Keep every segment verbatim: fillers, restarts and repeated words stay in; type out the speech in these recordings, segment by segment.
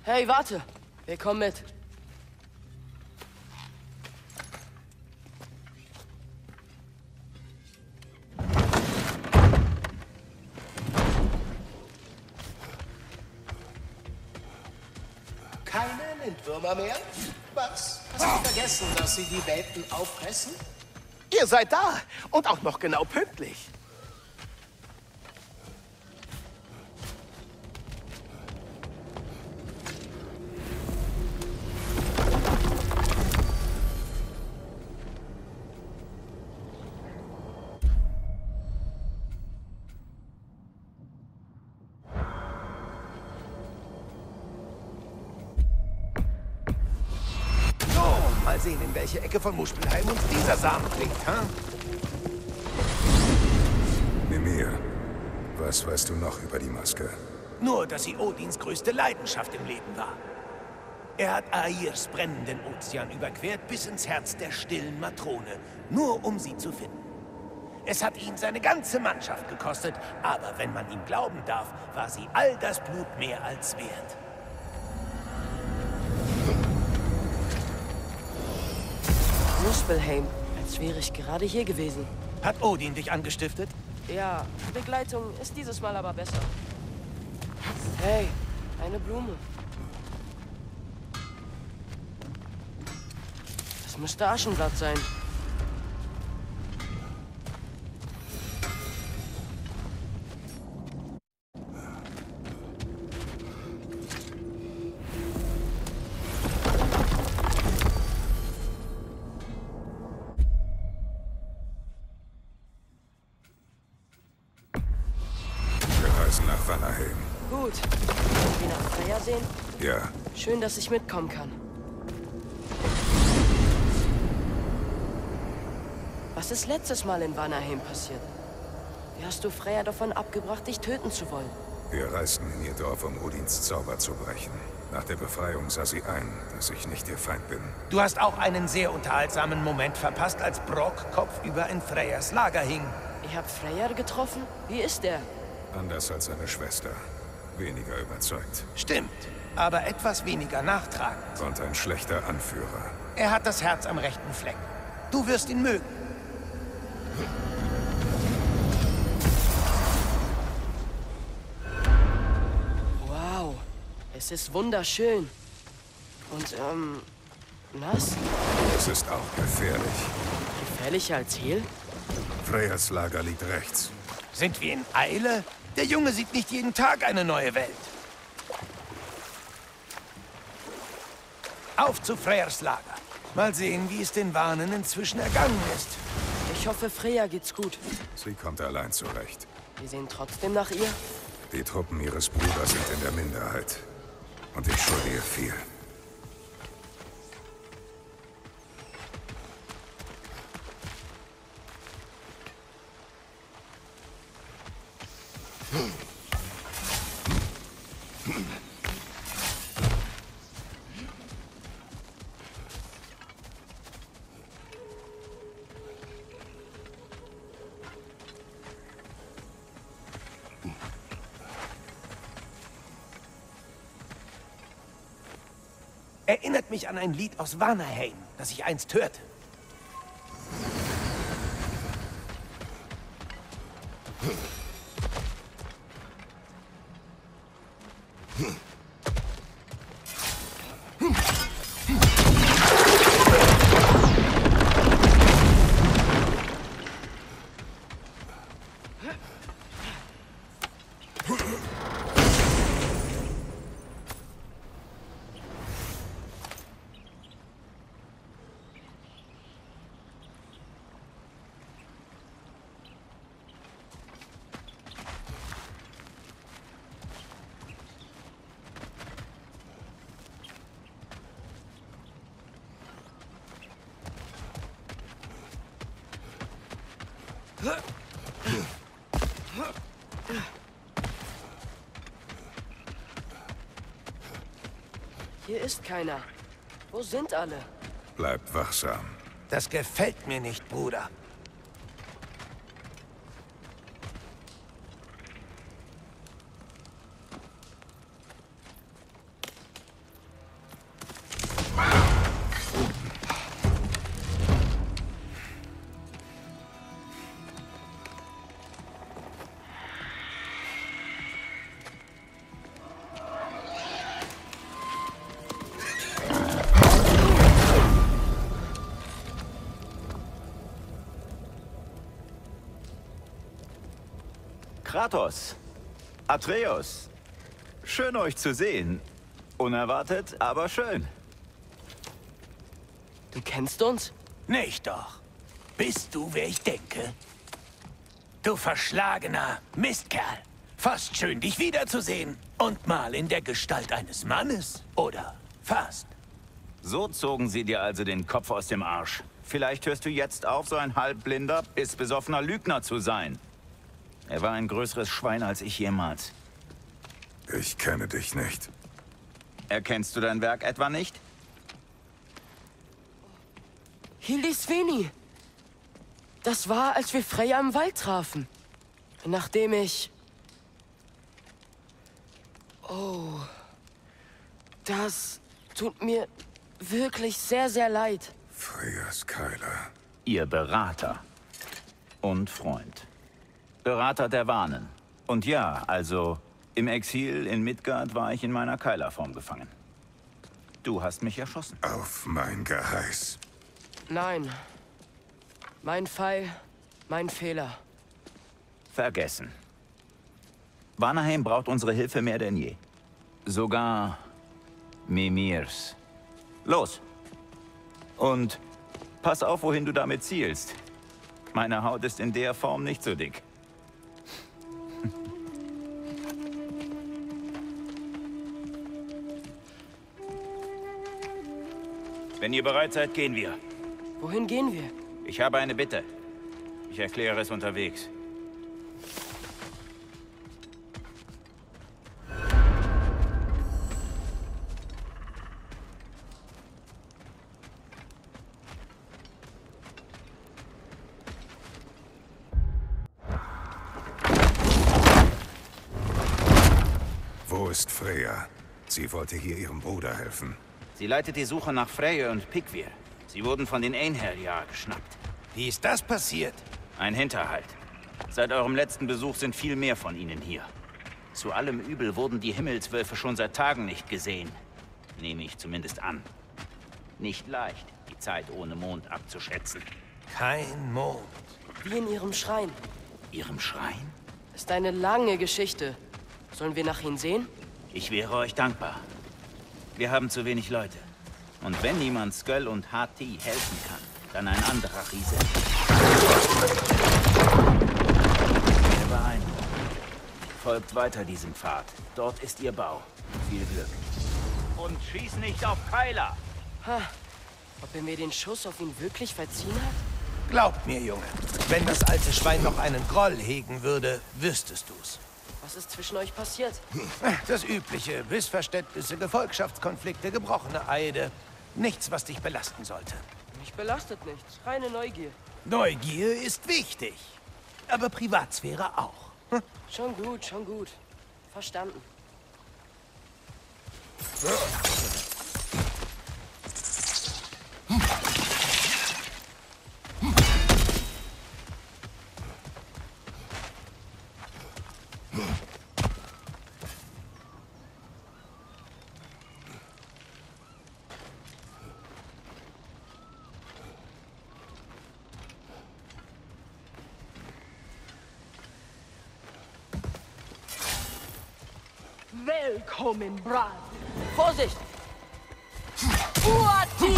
Hey, warte! Wir kommen mit. Keine Lindwürmer mehr? Was? Hast du vergessen, dass sie die Welpen auffressen? Ihr seid da und auch noch genau pünktlich. Mal sehen, in welche Ecke von Muspelheim uns dieser Samen bringt, ha? Mimir, was weißt du noch über die Maske? Nur, dass sie Odins größte Leidenschaft im Leben war. Er hat Airs brennenden Ozean überquert bis ins Herz der stillen Matrone, nur um sie zu finden. Es hat ihn seine ganze Mannschaft gekostet, aber wenn man ihm glauben darf, war sie all das Blut mehr als wert. Muspelheim, als wäre ich gerade hier gewesen. Hat Odin dich angestiftet? Ja, die Begleitung ist dieses Mal aber besser. Hey, eine Blume. Das müsste Aschenblatt sein. Nach Vanaheim. Gut. Wollen wir nach Freya sehen? Ja. Schön, dass ich mitkommen kann. Was ist letztes Mal in Vanaheim passiert? Wie hast du Freya davon abgebracht, dich töten zu wollen? Wir reisten in ihr Dorf, um Odins Zauber zu brechen. Nach der Befreiung sah sie ein, dass ich nicht ihr Feind bin. Du hast auch einen sehr unterhaltsamen Moment verpasst, als Brok kopfüber in Freyas Lager hing. Ihr habt Freya getroffen? Wie ist er? Anders als seine Schwester. Weniger überzeugt. Stimmt, aber etwas weniger nachtragend. Und ein schlechter Anführer. Er hat das Herz am rechten Fleck. Du wirst ihn mögen. Wow, es ist wunderschön. Und, ähm, nass? Es ist auch gefährlich. Gefährlicher als Hel? Freyas Lager liegt rechts. Sind wir in Eile? Der Junge sieht nicht jeden Tag eine neue Welt. Auf zu Freyrs Lager. Mal sehen, wie es den Wanen inzwischen ergangen ist. Ich hoffe, Freya geht's gut. Sie kommt allein zurecht. Wir sehen trotzdem nach ihr. Die Truppen ihres Bruders sind in der Minderheit. Und ich schulde ihr viel. Erinnert mich an ein Lied aus Vanaheim, das ich einst hörte. Hier ist keiner. Wo sind alle? Bleibt wachsam. Das gefällt mir nicht, Bruder. Kratos. Atreus. Schön euch zu sehen. Unerwartet, aber schön. Du kennst uns? Nicht doch. Bist du, wer ich denke? Du verschlagener Mistkerl. Fast schön, dich wiederzusehen. Und mal in der Gestalt eines Mannes, oder? Fast. So zogen sie dir also den Kopf aus dem Arsch. Vielleicht hörst du jetzt auf, so ein halbblinder, pissbesoffener Lügner zu sein. Er war ein größeres Schwein als ich jemals. Ich kenne dich nicht. Erkennst du dein Werk etwa nicht? Hildisvini. Das war, als wir Freya im Wald trafen. Nachdem ich... Oh... Das tut mir wirklich sehr, sehr leid. Freyas Keiler. Ihr Berater. Und Freund. Berater der Wanen. Und ja, also... Im Exil in Midgard war ich in meiner Keilerform gefangen. Du hast mich erschossen. Auf mein Geheiß. Nein. Mein Fall, mein Fehler. Vergessen. Vanaheim braucht unsere Hilfe mehr denn je. Sogar Mimirs. Los. Und pass auf, wohin du damit zielst. Meine Haut ist in der Form nicht so dick. Wenn ihr bereit seid, gehen wir. Wohin gehen wir? Ich habe eine Bitte. Ich erkläre es unterwegs. Wo ist Freya? Sie wollte hier ihrem Bruder helfen. Sie leitet die Suche nach Freyja und Pikvir. Sie wurden von den Einherjar geschnappt. Wie ist das passiert? Ein Hinterhalt. Seit eurem letzten Besuch sind viel mehr von ihnen hier. Zu allem Übel wurden die Himmelswölfe schon seit Tagen nicht gesehen. Nehme ich zumindest an. Nicht leicht, die Zeit ohne Mond abzuschätzen. Kein Mond. Wie in ihrem Schrein. Ihrem Schrein? Ist eine lange Geschichte. Sollen wir nach ihnen sehen? Ich wäre euch dankbar. Wir haben zu wenig Leute. Und wenn niemand Sköll und Hati helfen kann, dann ein anderer Riese. Sehr beeindruckend. Folgt weiter diesem Pfad. Dort ist ihr Bau. Viel Glück. Und schieß nicht auf Keiler! Ha. Ob er mir den Schuss auf ihn wirklich verziehen hat? Glaubt mir, Junge. Wenn das alte Schwein noch einen Groll hegen würde, wüsstest du's. Was ist zwischen euch passiert? Das Übliche. Missverständnisse, Gefolgschaftskonflikte, gebrochene Eide. Nichts, was dich belasten sollte. Mich belastet nichts. Reine Neugier. Neugier ist wichtig. Aber Privatsphäre auch. Hm? Schon gut, schon gut. Verstanden. Willkommen, Brad. Vorsicht! Uati!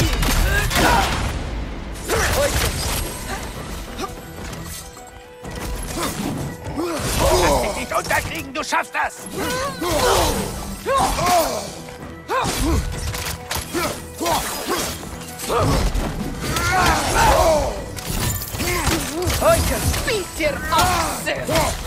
Lass dich nicht unterkriegen, du schaffst das! Heute spielt ihr Achse!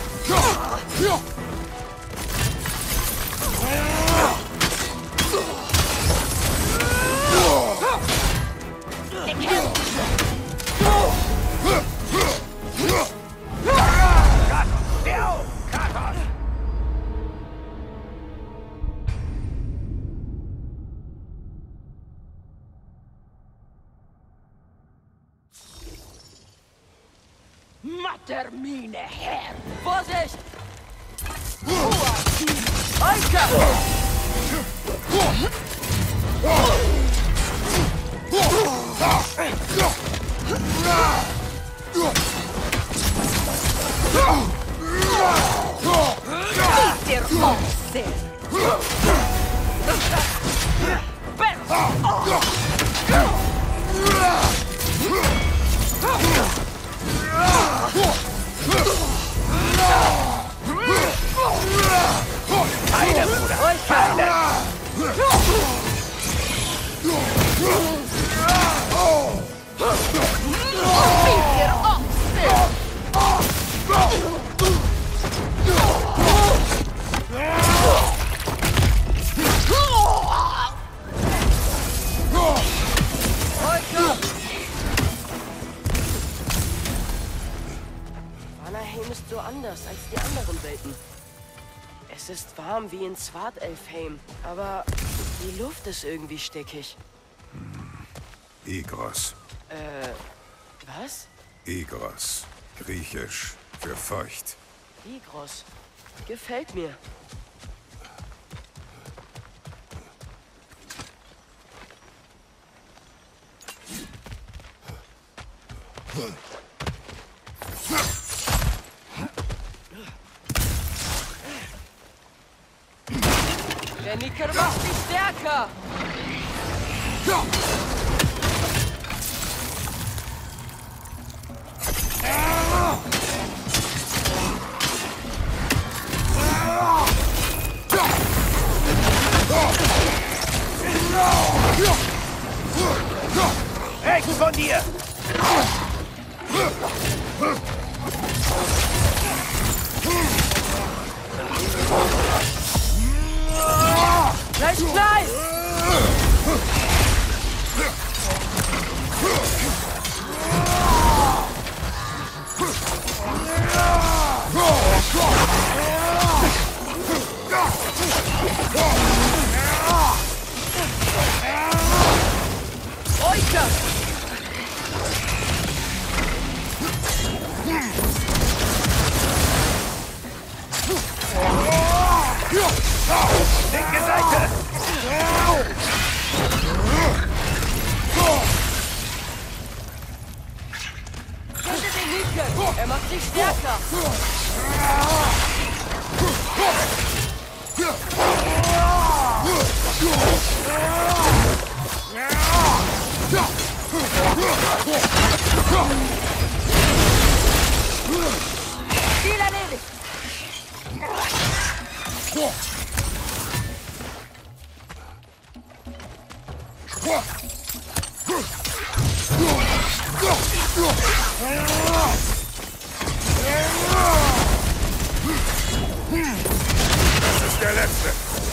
Mattermine, Herr! Vorsicht! Eike! Keine, Bruder! Keine! Vanaheim ist so anders als die anderen Welten. Es ist warm wie in Svartalfheim, aber die Luft ist irgendwie stickig. Igros. Äh, was? Igros. Griechisch für feucht. Igros. Gefällt mir. Der Nicker macht dich stärker! Rechts von dir! Gleich gleich! Oika! Linke Seite! Töte den Nicker! Er macht dich stärker! Ziel erledigt! Das ist der letzte.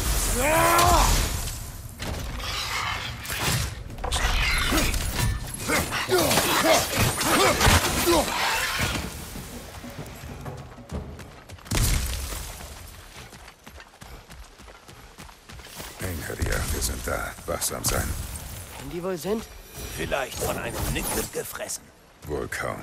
Einherjar, wir sind da. Wachsam sein. Wenn die wohl sind? Vielleicht von einem Nickel gefressen. Wohl kaum.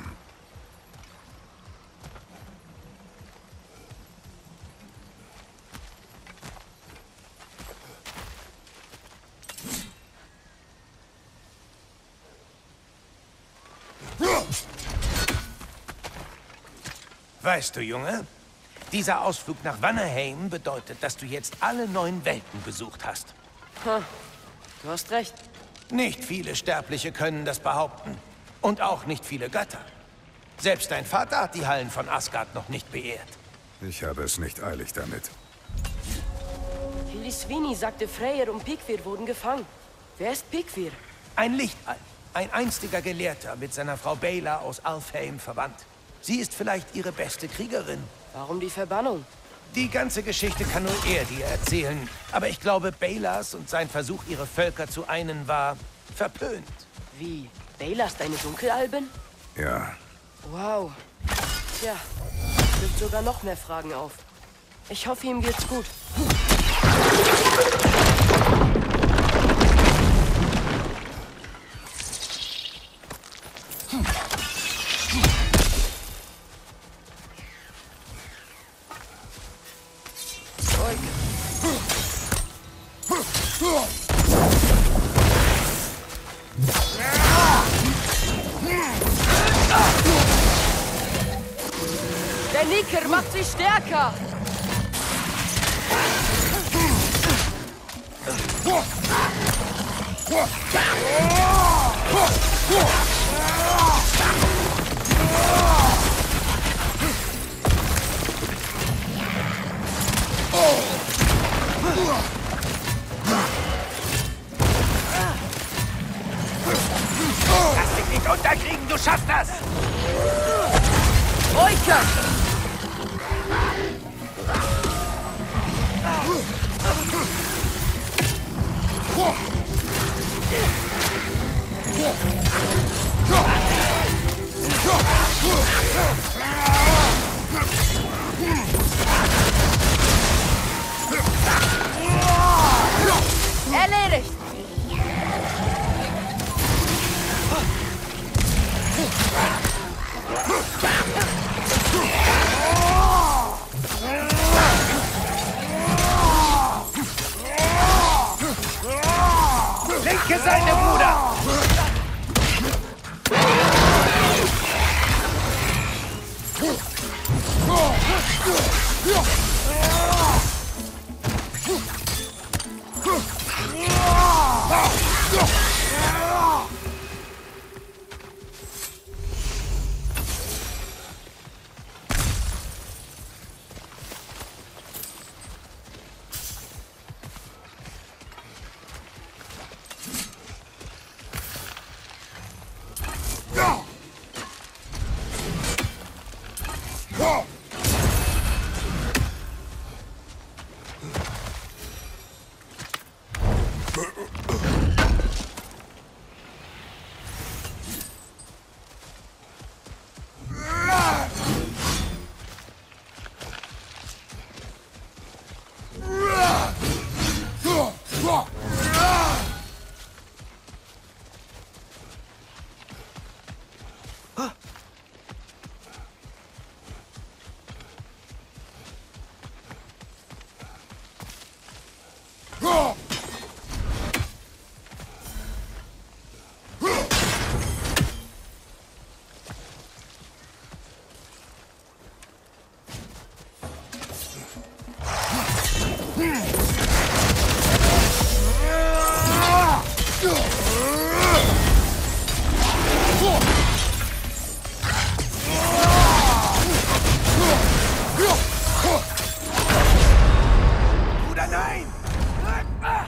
Weißt du, Junge, dieser Ausflug nach Vanaheim bedeutet, dass du jetzt alle neun Welten besucht hast. Ha, du hast recht. Nicht viele Sterbliche können das behaupten. Und auch nicht viele Götter. Selbst dein Vater hat die Hallen von Asgard noch nicht beehrt. Ich habe es nicht eilig damit. Hildisvini sagte, Freyr und Pikvir wurden gefangen. Wer ist Pikvir? Ein Lichtalf, ein einstiger Gelehrter mit seiner Frau Bela aus Alfheim verwandt. Sie ist vielleicht ihre beste Kriegerin. Warum die Verbannung? Die ganze Geschichte kann nur er dir erzählen. Aber ich glaube, Belas und sein Versuch, ihre Völker zu einen, war verpönt. Wie? Belas, deine Dunkelalben? Ja, Wow. Tja, wirft sogar noch mehr Fragen auf. Ich hoffe, ihm geht's gut. Der Nicker macht sich stärker! Lass dich nicht unterkriegen, du schaffst das! Euka! Erledigt! Linke Seite, Bruder! Bruder, nein! Ah!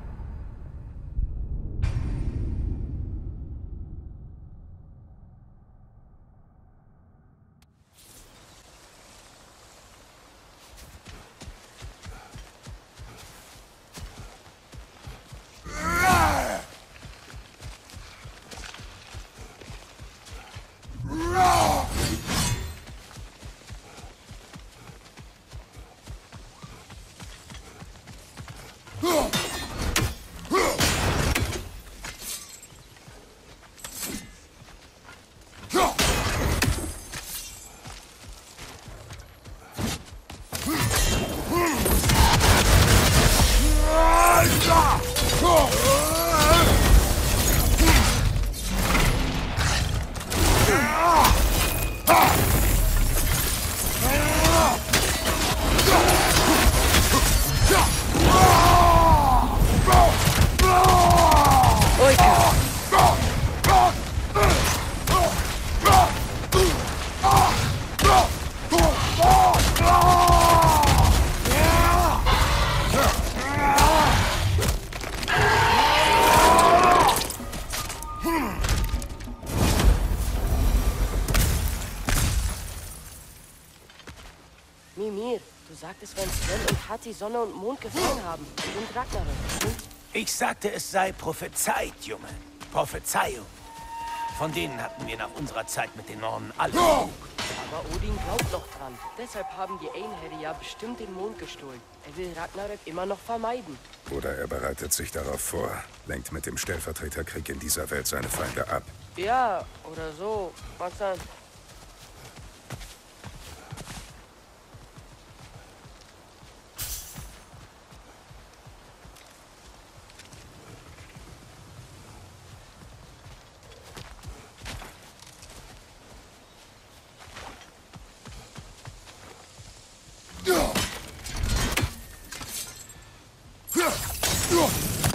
Mimir, du sagtest, wenn Sven und Hati Sonne und Mond gefallen haben. Und Ragnarök, stimmt? Ich sagte, es sei prophezeit, Junge. Prophezeiung. Von denen hatten wir nach unserer Zeit mit den Nornen alle genug. Aber Odin glaubt noch dran. Deshalb haben die Einherre ja bestimmt den Mond gestohlen. Er will Ragnarök immer noch vermeiden. Oder er bereitet sich darauf vor, lenkt mit dem Stellvertreterkrieg in dieser Welt seine Feinde ab. Ja, oder so. Mag sein. Ja.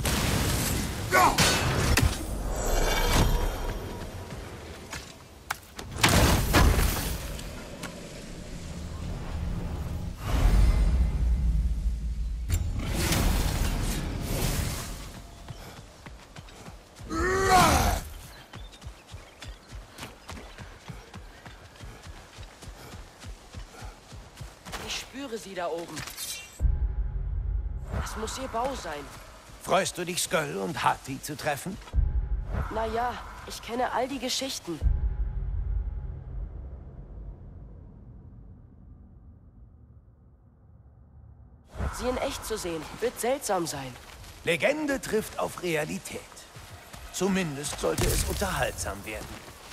höre sie da oben. Das muss ihr Bau sein. Freust du dich, Sköll und Hati zu treffen? Naja, ich kenne all die Geschichten. Sie in echt zu sehen, wird seltsam sein. Legende trifft auf Realität. Zumindest sollte es unterhaltsam werden.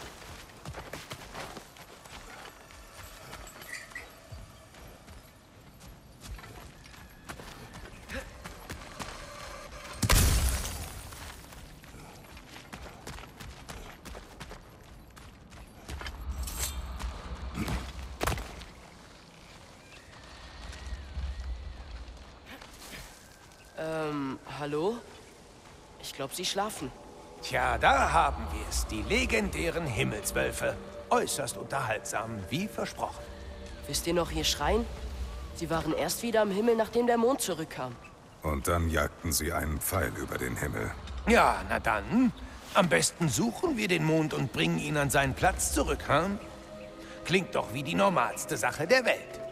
Ähm, hallo? Ich glaube, Sie schlafen. Tja, da haben wir es. Die legendären Himmelswölfe. Äußerst unterhaltsam, wie versprochen. Wisst ihr noch ihr Schreien? Sie waren erst wieder am Himmel, nachdem der Mond zurückkam. Und dann jagten sie einen Pfeil über den Himmel. Ja, na dann. Am besten suchen wir den Mond und bringen ihn an seinen Platz zurück, hm? Klingt doch wie die normalste Sache der Welt.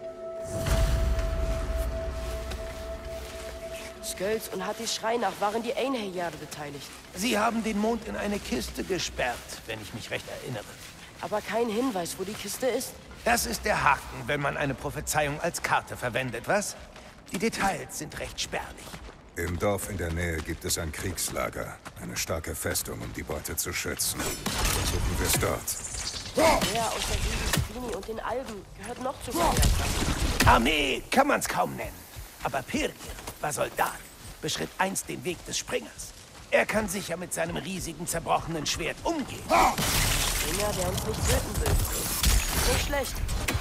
Skölds und Hattis Schrei nach waren die Einherjahre beteiligt. Sie haben den Mond in eine Kiste gesperrt, wenn ich mich recht erinnere. Aber kein Hinweis, wo die Kiste ist. Das ist der Haken, wenn man eine Prophezeiung als Karte verwendet, was? Die Details sind recht spärlich. Im Dorf in der Nähe gibt es ein Kriegslager. Eine starke Festung, um die Beute zu schützen. Versuchen wir es dort. Der aus der Gegend Fini und den Alben gehört noch zu Feuerkraft. Armee kann man's kaum nennen. Aber Pirgir war Soldat, beschritt einst den Weg des Springers. Er kann sicher mit seinem riesigen, zerbrochenen Schwert umgehen. Springer, der uns nicht töten will. Nicht schlecht.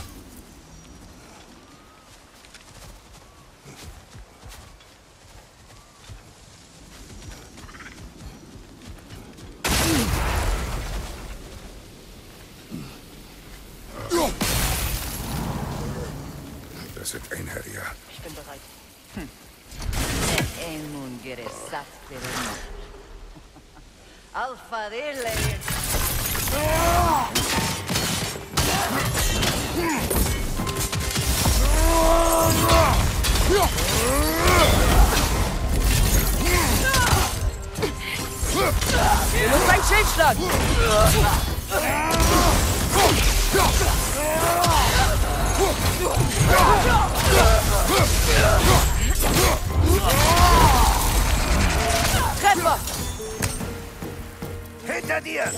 Das sind Einherjar. Ich bin bereit. Emun geresat perun. Alfarele. Wir müssen ein Schild schlagen! Treffer! Hinter dir!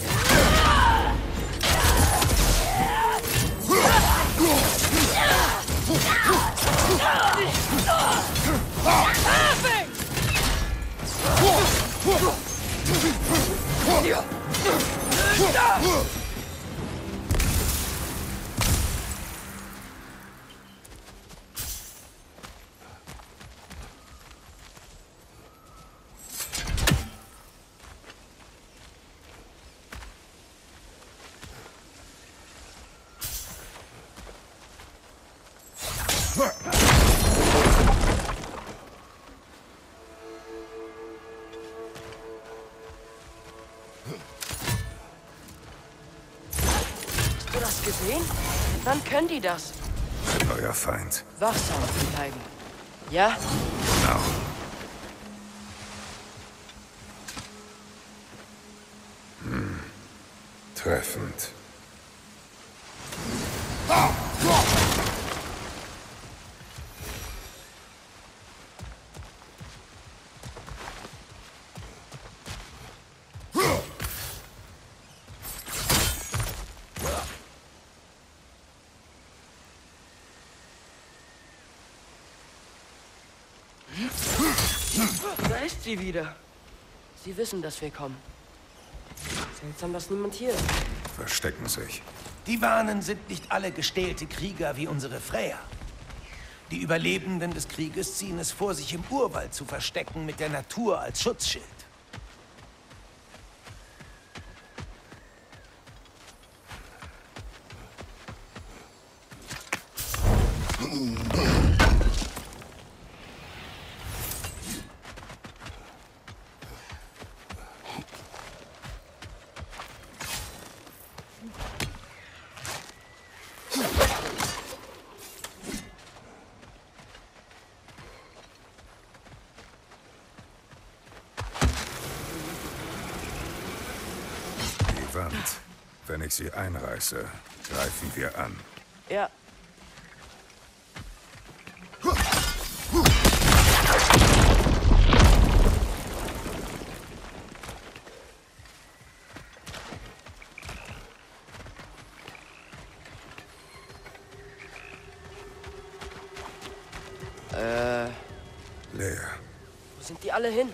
Hast du das gesehen? Wann können die das? Euer Feind. Wachsam bleiben. Ja? Genau. Hm. Treffend. Da ist sie wieder. Sie wissen, dass wir kommen. Seltsam, dass niemand hier ist. Verstecken sich. Die Wanen sind nicht alle gestählte Krieger wie unsere Freya. Die Überlebenden des Krieges ziehen es vor, sich im Urwald zu verstecken mit der Natur als Schutzschild. Wand. Wenn ich sie einreiße, greifen wir an. Ja. Äh. Leer. Wo sind die alle hin?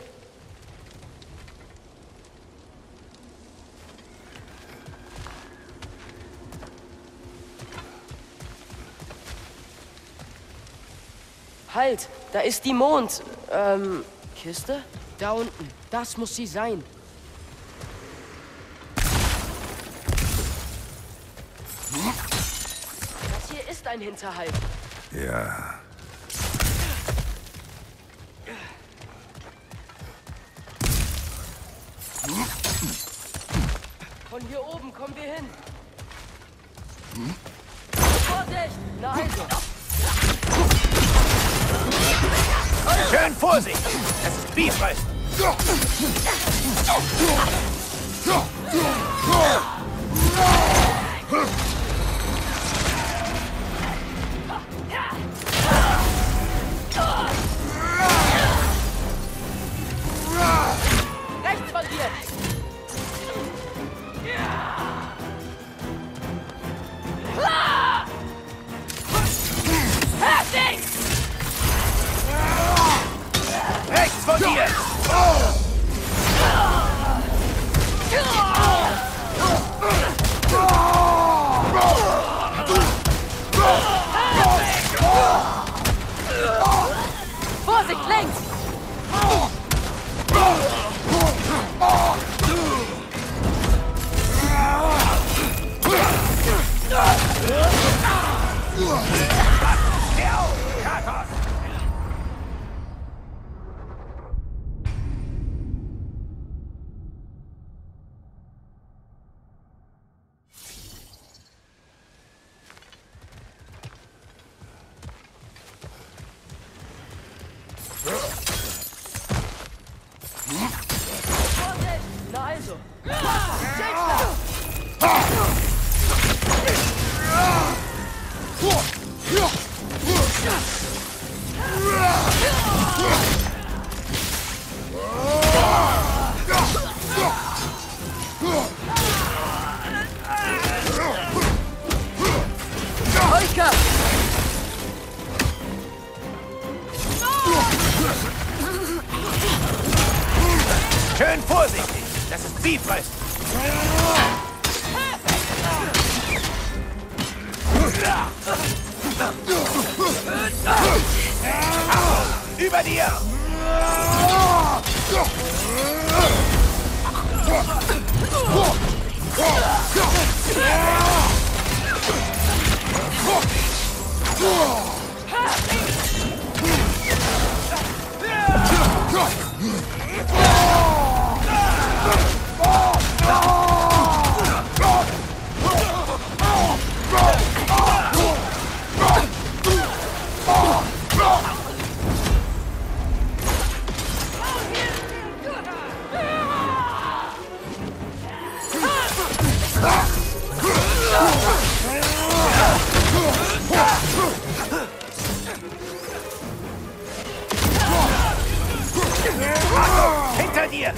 Halt, da ist die Mond. Ähm, Kiste? Da unten. Das muss sie sein. Das hier ist ein Hinterhalt. Ja. Von hier oben kommen wir hin. Vorsicht! Na also. Schön Vorsicht! Das ist Bifrost! Rechts von dir! Fertig! Rechts von dir! Vorsicht, links! Steh auf, Kratos! Vorsicht! Na also. Holker! Schön vorsichtig! Das ist Bifrost! Über dir! Hinter dir!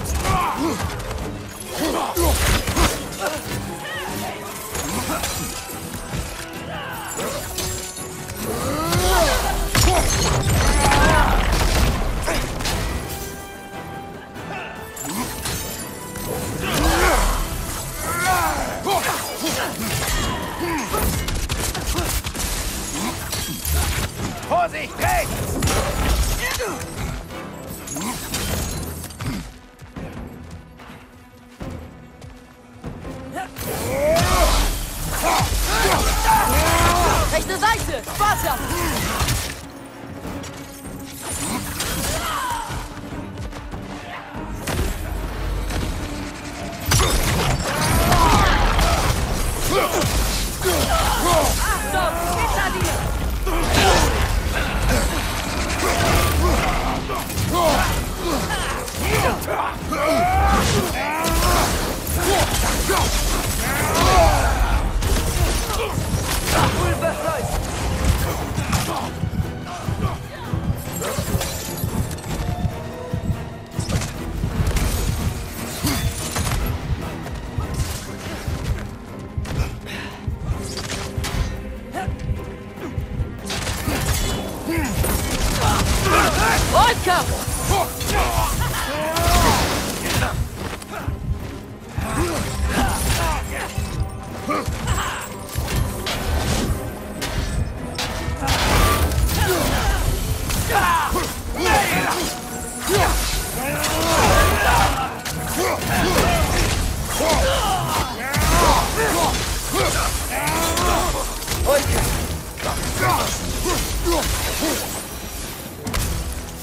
Vorsicht, rechts! Rechte Seite! Sparta! Achtung! Hinter dir!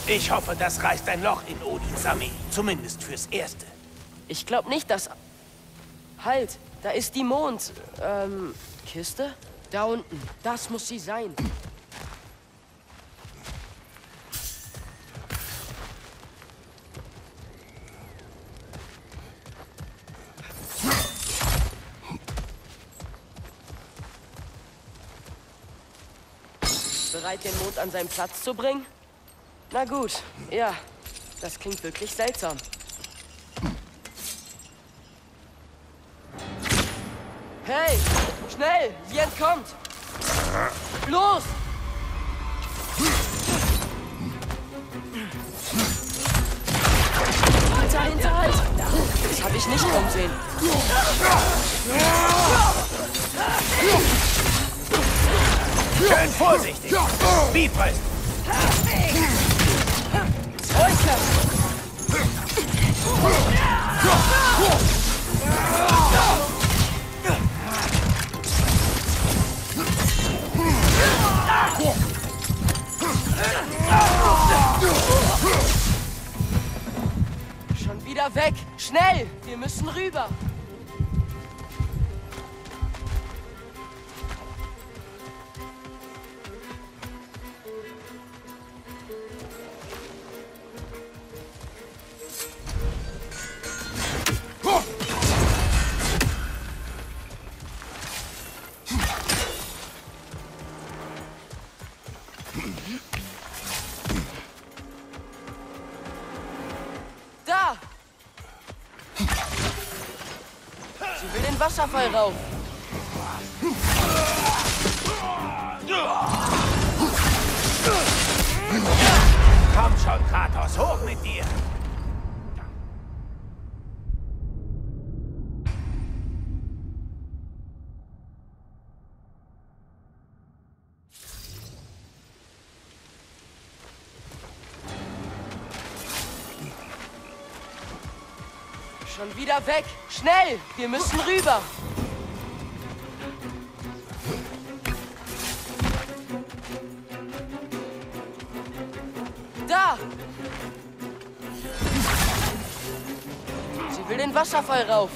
Ich hoffe, das reißt ein Loch in Odins Armee. Zumindest fürs Erste. Ich glaube nicht, dass... Halt, da ist die Mond... Ähm, Kiste? Da unten. Das muss sie sein. Bereit, den Mond an seinen Platz zu bringen? Na gut, ja. Das klingt wirklich seltsam. Hey, schnell! Sie entkommt! Los! Alter, Hinterhalt! Das habe ich nicht kommen sehen. Schön vorsichtig! Bifrost! Euker! Schon wieder weg! Schnell! Wir müssen rüber! Da! Sie will den Wasserfall rauf. Komm schon, Kratos, hoch mit dir! Schon wieder weg! Schnell! Wir müssen rüber! Da! Sie will den Wasserfall rauf.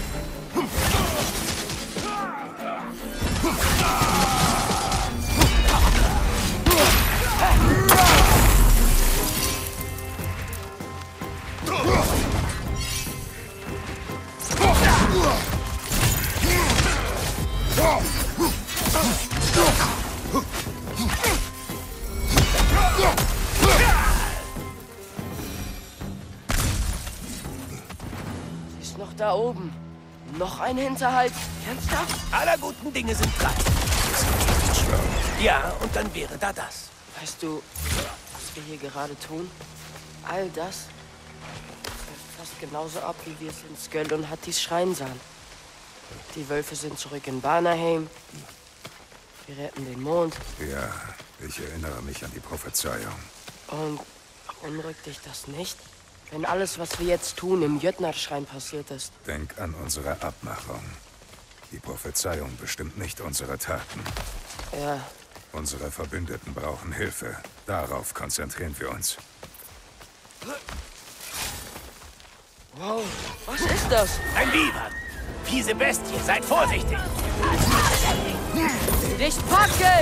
Sie ist noch da oben. Noch ein Hinterhalt. Ernsthaft? Aller guten Dinge sind drei. Ja, und dann wäre da das. Weißt du, was wir hier gerade tun? All das läuft fast genauso ab, wie wir es in Sköll und Hattis Schrein sahen. Die Wölfe sind zurück in Vanaheim. Wir retten den Mond. Ja, ich erinnere mich an die Prophezeiung. Und beunruhigt dich das nicht? Wenn alles, was wir jetzt tun, im Jötnar-Schrein passiert ist. Denk an unsere Abmachung. Die Prophezeiung bestimmt nicht unsere Taten. Ja, Unsere Verbündeten brauchen Hilfe. Darauf konzentrieren wir uns. wow, was ist das? Ein Vivan! Fiese Bestie, seid vorsichtig! Nicht packen!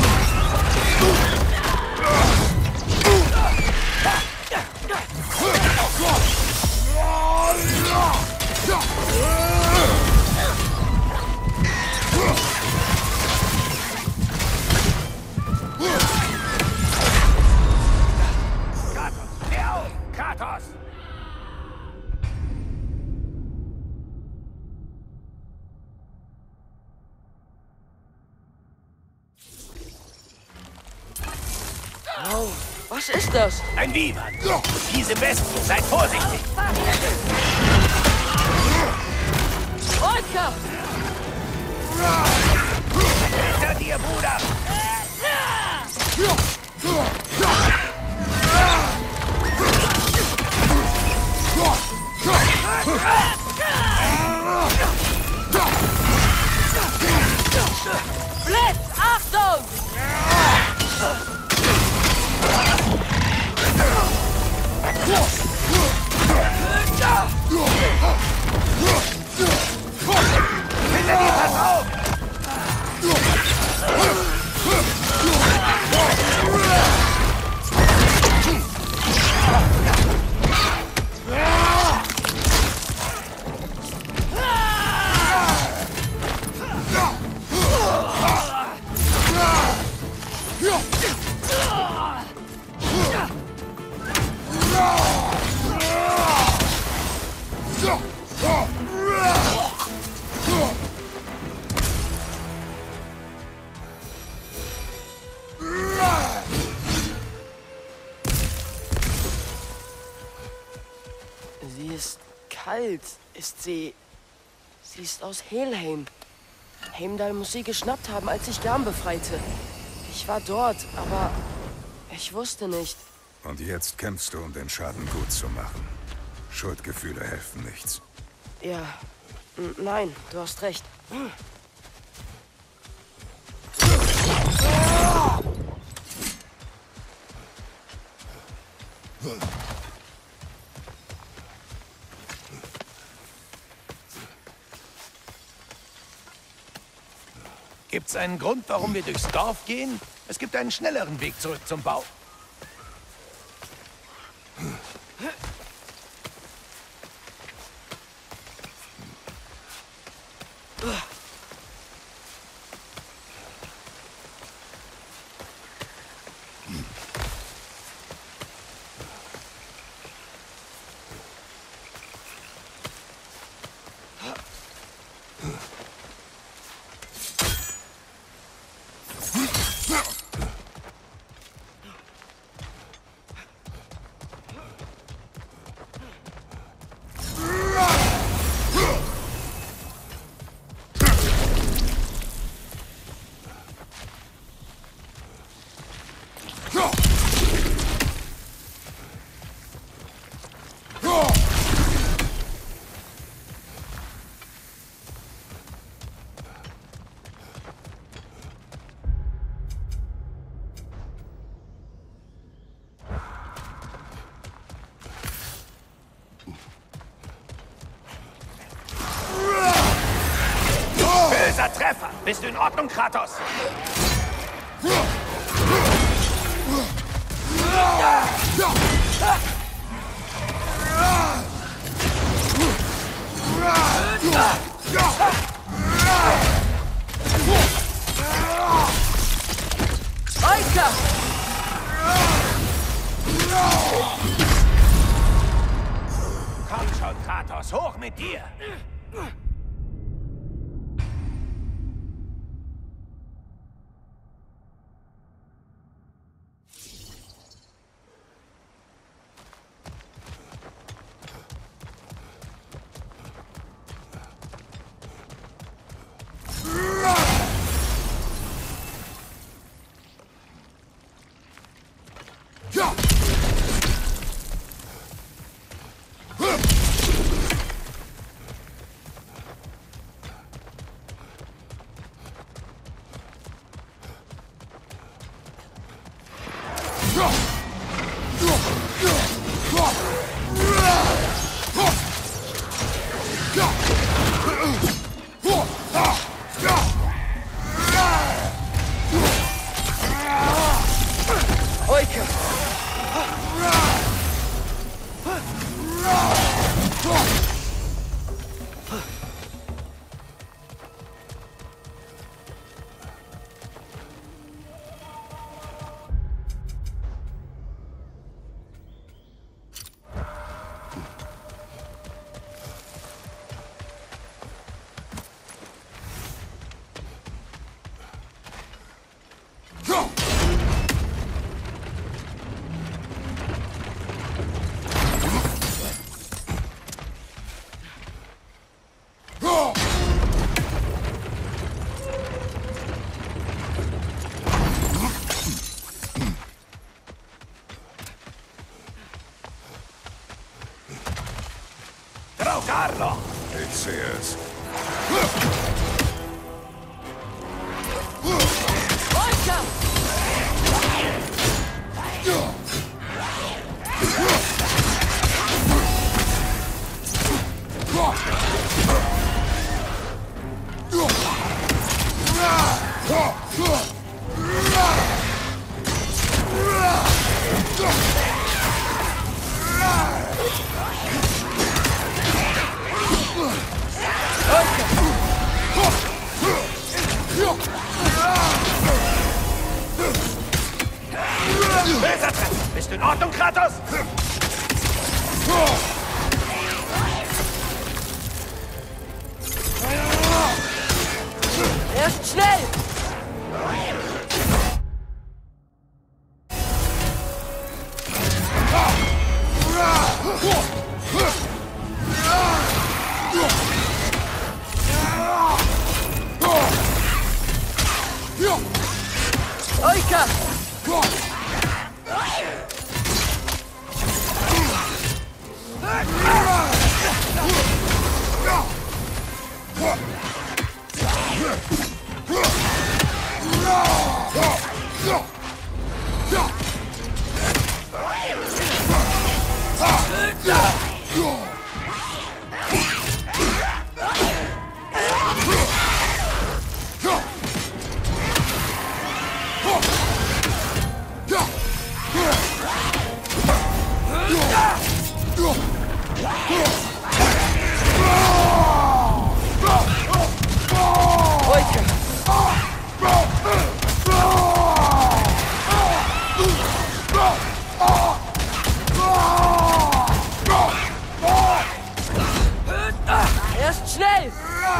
Kratos, steh auf! Kratos! Wow, was ist das? Ein Vivan! Fiese Bestie, seid vorsichtig! Olka! Hinter dir, Bruder! Blitz, Achtung! Hinter dir, pass auf! Sie ist kalt, ist sie. Sie ist aus Helheim. Heimdall muss sie geschnappt haben, als ich Garm befreite. Ich war dort, aber ich wusste nicht. Und jetzt kämpfst du, um den Schaden gut zu machen. Schuldgefühle helfen nichts. Ja, n- nein, du hast recht. Gibt's einen Grund, warum wir durchs Dorf gehen? Es gibt einen schnelleren Weg zurück zum Bau. Böser Treffer! Bist du in Ordnung, Kratos? Eika! Komm schon, Kratos, hoch mit dir! Carlo! Ich sehe es. du in Ordnung, Kratos? Er ist schnell! Euka! Er ist schnell!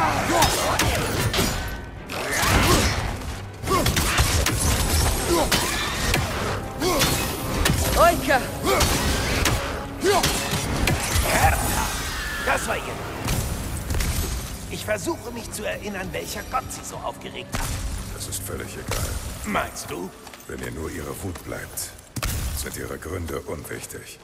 Euka! Das war ihr. Ich versuche mich zu erinnern, welcher Gott sie so aufgeregt hat. Das ist völlig egal. Meinst du? Wenn ihr nur ihre Wut bleibt, sind ihre Gründe unwichtig.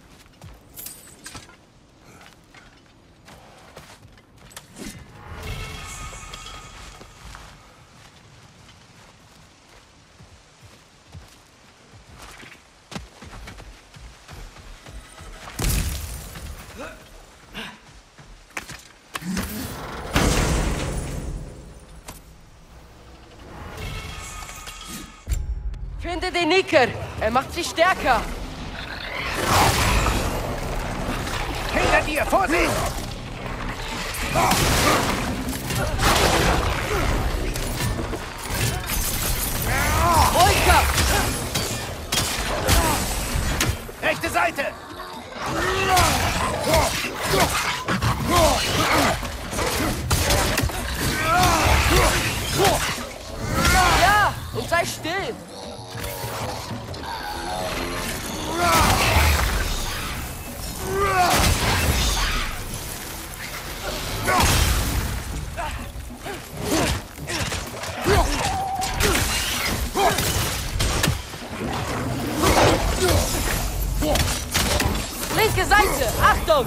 Finde den Nicker! Er macht sich stärker! Hinter dir! Vorsicht! Euka! Rechte Seite! Ja! Und sei still! Linke Seite! Achtung!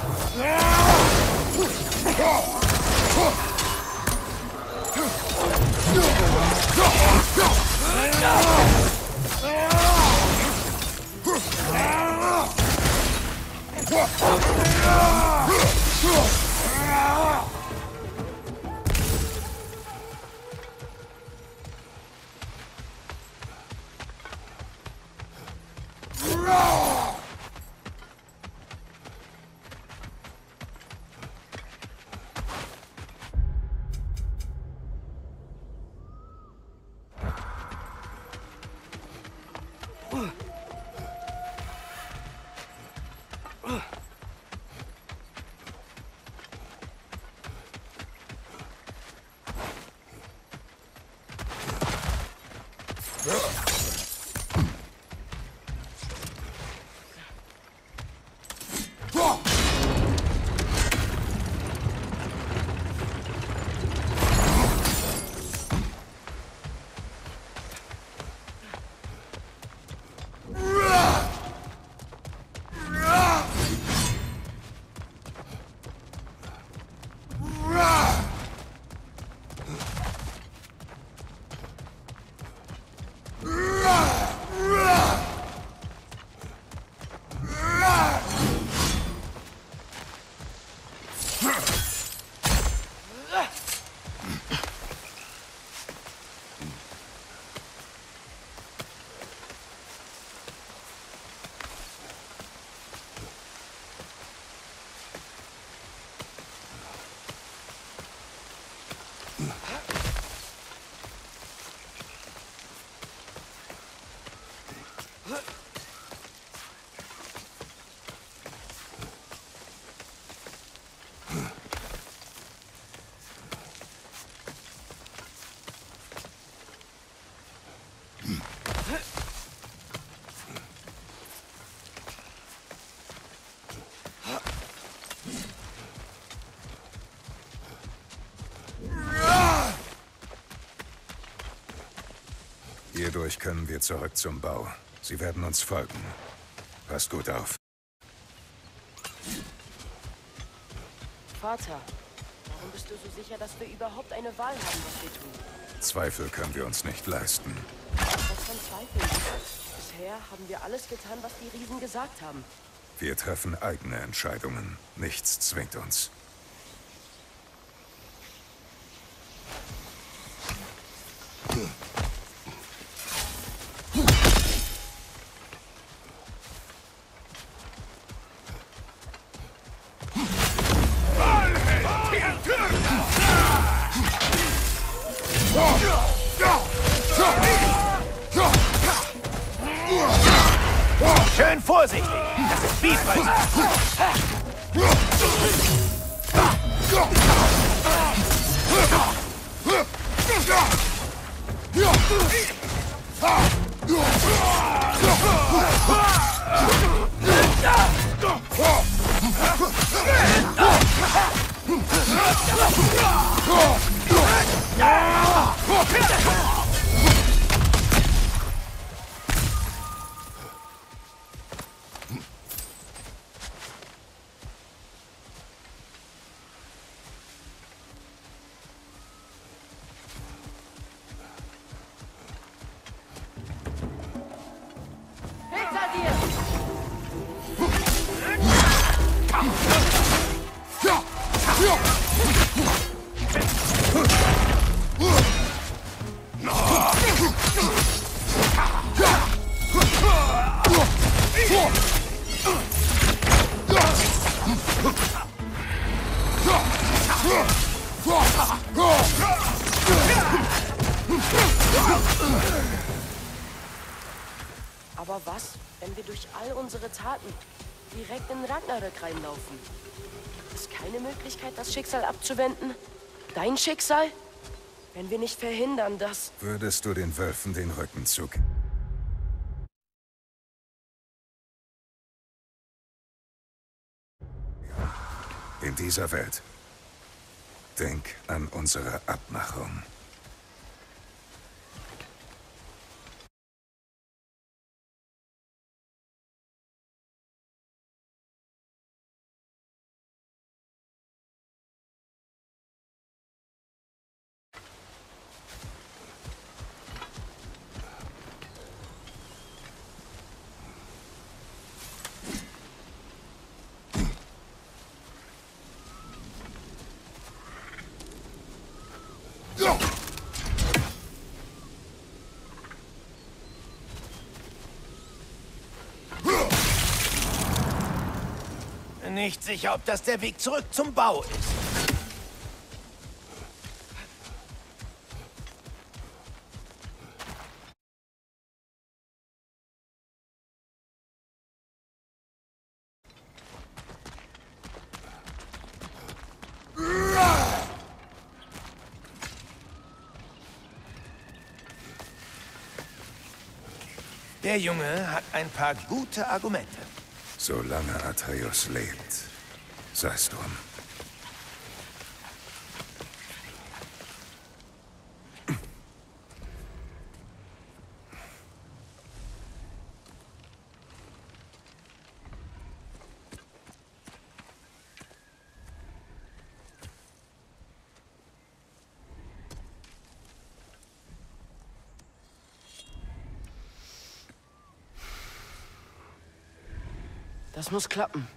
Hierdurch können wir zurück zum Bau. Sie werden uns folgen. Passt gut auf. Vater, warum bist du so sicher, dass wir überhaupt eine Wahl haben, was wir tun? Zweifel können wir uns nicht leisten. Was von Zweifeln? Bisher haben wir alles getan, was die Riesen gesagt haben. Wir treffen eigene Entscheidungen. Nichts zwingt uns. Schön vorsichtig. Das ist Beefreiser. Hinter dir! Aber was, wenn wir durch all unsere Taten direkt in Ragnarök reinlaufen? Gibt es keine Möglichkeit, das Schicksal abzuwenden? Dein Schicksal? Wenn wir nicht verhindern, dass... Würdest du den Wölfen den Rücken zug... In dieser Welt. Denk an unsere Abmachung. Nicht sicher, ob das der Weg zurück zum Bau ist. Der Junge hat ein paar gute Argumente. Solange Atreus lebt, sei's drum. Das muss klappen.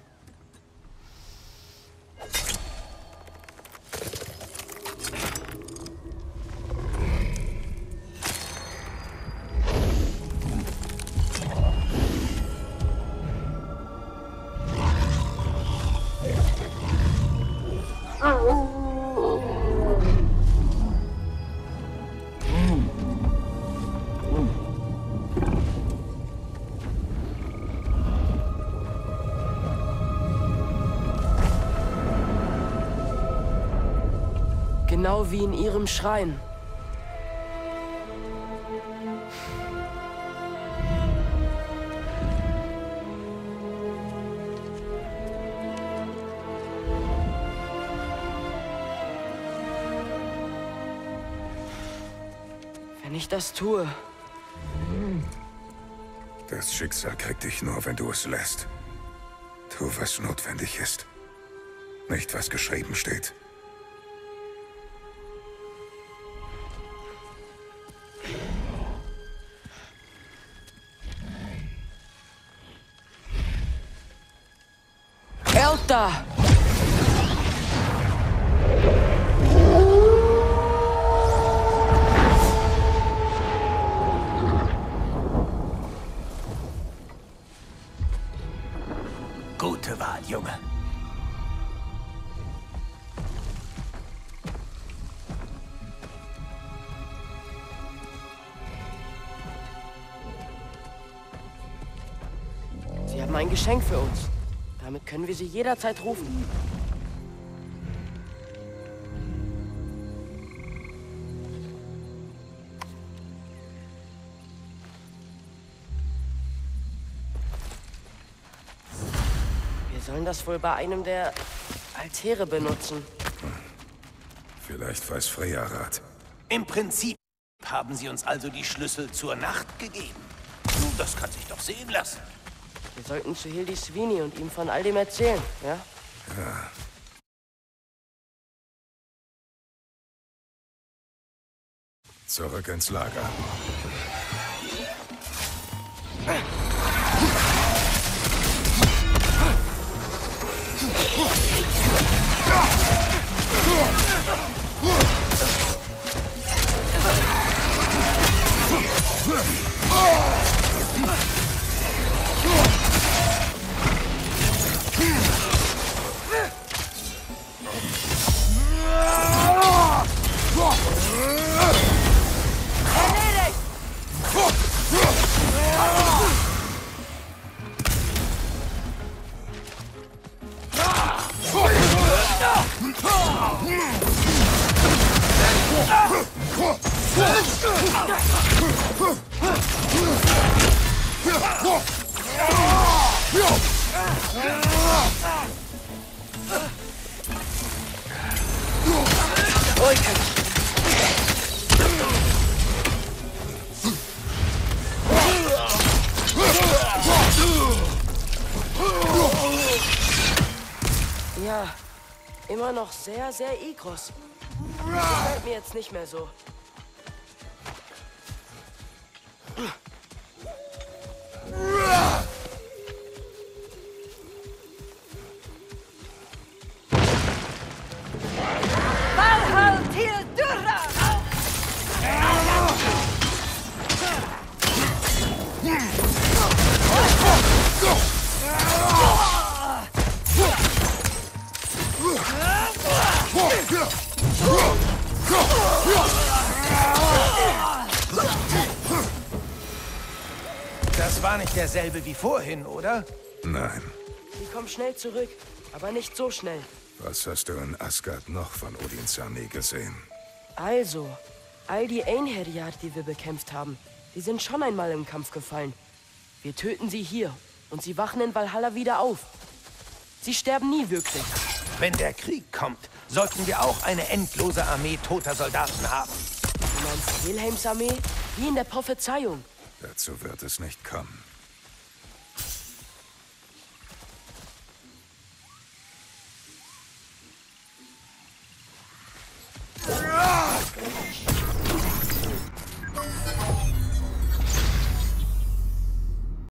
Genau wie in ihrem Schrein. Wenn ich das tue, Das Schicksal kriegt dich nur, wenn du es lässt. Tu, was notwendig ist. Nicht, was geschrieben steht. Elta! Gute Wahl, Junge. Sie haben ein Geschenk für uns. Damit können wir sie jederzeit rufen. Wir sollen das wohl bei einem der Altäre benutzen. Vielleicht weiß Freya Rat. Im Prinzip haben sie uns also die Schlüssel zur Nacht gegeben. Das kann sich doch sehen lassen. Wir sollten zu Hildy Sweeney und ihm von all dem erzählen, ja? Ja. Zurück ins Lager. Ja, immer noch sehr, sehr Igros. Gefällt mir jetzt nicht mehr so. Valhall till Durra! Das war nicht derselbe wie vorhin, oder? Nein. Die kommen schnell zurück, aber nicht so schnell. Was hast du in Asgard noch von Odins Armee gesehen? Also, all die Einherjar, die wir bekämpft haben, die sind schon einmal im Kampf gefallen. Wir töten sie hier und sie wachen in Valhalla wieder auf. Sie sterben nie wirklich. Wenn der Krieg kommt, sollten wir auch eine endlose Armee toter Soldaten haben. Du meinst Wilhelms Armee? Wie in der Prophezeiung. Dazu wird es nicht kommen.